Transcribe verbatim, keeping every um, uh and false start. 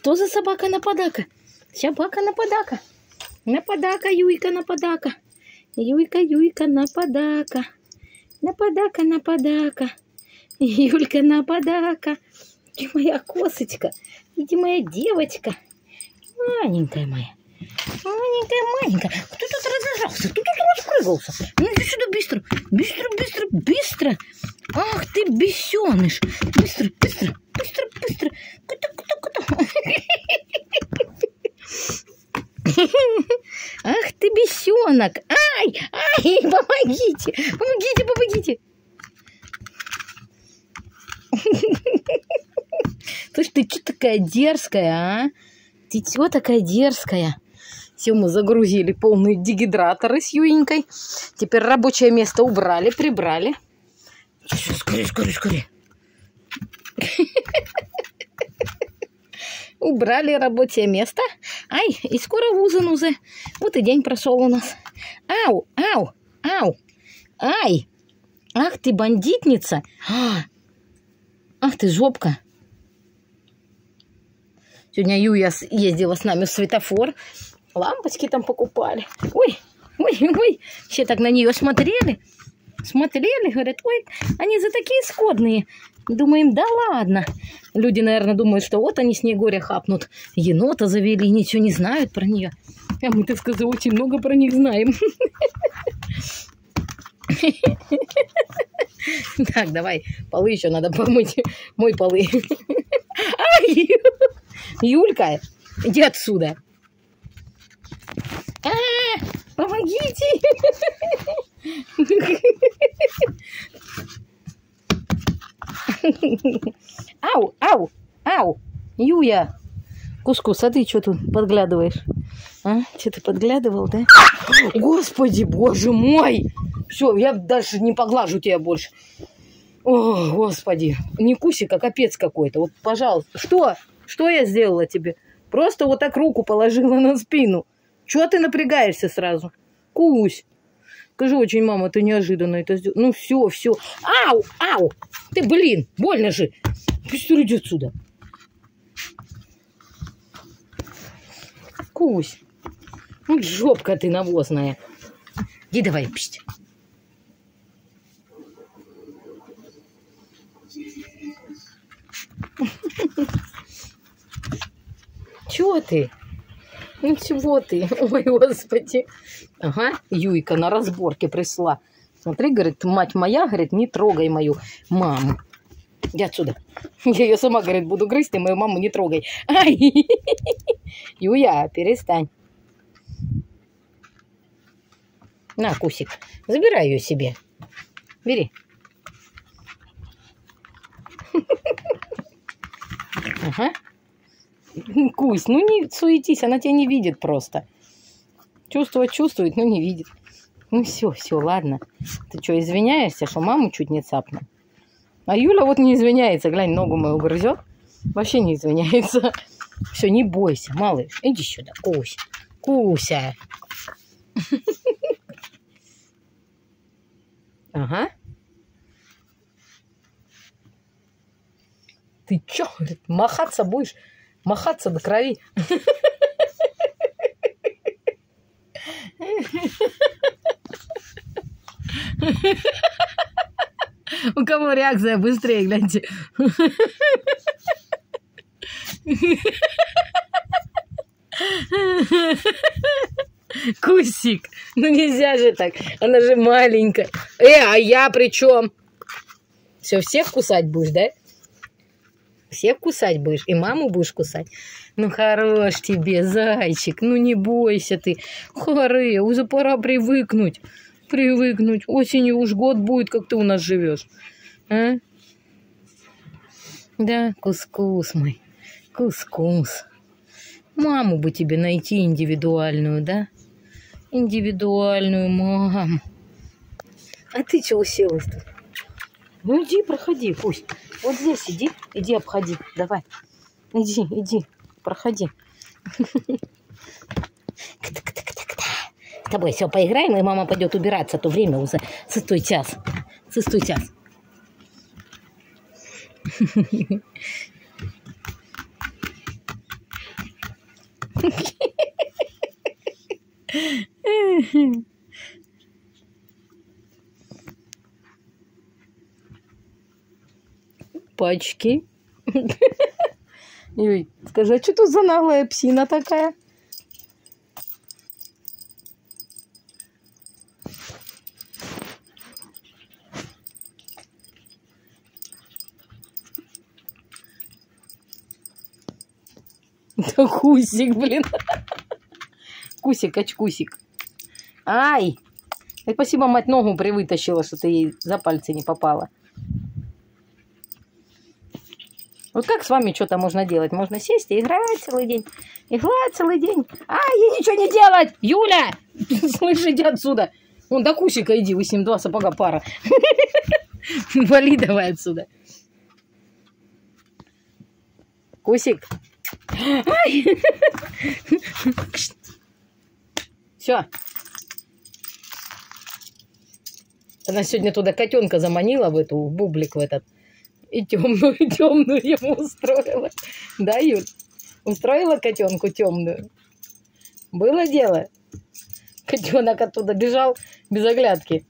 Что за собака-нападака? Собака-нападака. Нападака, Юйка, нападака. Юйка, Юйка, нападака. Нападака, нападака. Юлька, нападака. Иди, моя косочка. Иди, моя девочка. Маленькая моя. Маленькая, маленькая. Кто тут разбежался? Кто тут распрыгался? Ну, иди сюда быстро. Быстро, быстро, быстро. Ах ты, бесеныш. Быстро, быстро, быстро, быстро. Куда, куда, куда? Ах ты, бесенок. Ай, ай, помогите. Помогите, помогите. Слушай, ты что такая дерзкая, а? Ты чего такая дерзкая? Все, мы загрузили полные дегидраторы с Юенькой. Теперь рабочее место убрали, прибрали. Скорее, скорее, скорее. Убрали рабочее место. Ай, и скоро в ужин уже. Вот и день прошел у нас. Ау, ау, ау. Ай. Ах ты, бандитница. Ах ты, жопка. Сегодня Юя ездила с нами в светофор. Лампочки там покупали. Ой, ой, ой. Все так на нее смотрели. Смотрели, говорят, ой, они за такие скудные. Думаем, да ладно. Люди, наверное, думают, что вот они Снегуря хапнут. Енота завели, ничего не знают про нее. А мы, так сказать, очень много про них знаем. Так, давай, полы еще надо помыть. Мой полы. Ай! Юлька, иди отсюда. А, помогите! Ау, ау, ау, Юя. Кускус, а ты что тут подглядываешь? А? Что ты подглядывал, да? Господи, боже мой! Все, я дальше не поглажу тебя больше. О, господи, не кусик, а капец какой-то. Вот, пожалуйста. Что? Что я сделала тебе? Просто вот так руку положила на спину. Чего ты напрягаешься сразу? Кусь. Скажи, очень, мама, ты неожиданно это сделала. Ну, все, все. Ау, ау. Ты, блин, больно же. Пусть иди отсюда. Кусь. Ну, жопка ты навозная. Иди давай, пить. Чего ты? Ну чего ты? Ой, господи. Ага, Юйка на разборке пришла. Смотри, говорит, мать моя, говорит, не трогай мою маму. Иди отсюда. Я ее сама, говорит, буду грызть, и мою маму не трогай. Ай! Юя, перестань. На, Кусик, забирай ее себе. Бери. Ага. Кусь, ну не суетись, она тебя не видит просто. Чувствовать чувствует, но не видит. Ну все, все, ладно. Ты что, извиняешься, что маму чуть не цапнул? А Юля вот не извиняется, глянь, ногу мою грызет. Вообще не извиняется. Все, не бойся, малыш. Иди сюда, Кусь. Куся. Ага. Ты чё, махаться будешь? Махаться до крови. У кого реакция быстрее, гляньте. Кусик, ну нельзя же так, она же маленькая. Э, а я при чем? Все, всех кусать будешь, да? Всех кусать будешь, и маму будешь кусать. Ну, хорош тебе, зайчик, ну не бойся ты. Харе, уже пора привыкнуть. Привыкнуть. Осенью уж год будет, как ты у нас живешь. А? Да, кускус мой, кускус. Маму бы тебе найти индивидуальную, да? Индивидуальную маму. А ты чего уселась тут? Ну иди, проходи, пусть. Вот здесь иди, иди обходи, давай. Иди, иди, проходи. С тобой все поиграем, и мама пойдет убираться, а то время уже шестой час. Шестой час. Пачки. Юй, скажи, а что тут за наглая псина такая? Да Кусик, блин. Кусик, очкусик. Ай! И спасибо, мать ногу привытащила, что ты ей за пальцы не попала. Вот как с вами что-то можно делать? Можно сесть и играть целый день. Играть целый день. А, ей ничего не делать! Юля! Слышь, иди отсюда. Вон до Кусика иди, вы с ним два сапога пара. Вали давай отсюда. Кусик. Все. Она сегодня туда котенка заманила в эту, в бублик в этот. И темную, темную ему устроила. Да, Юль? Устроила котенку темную? Было дело? Котенок оттуда бежал без оглядки.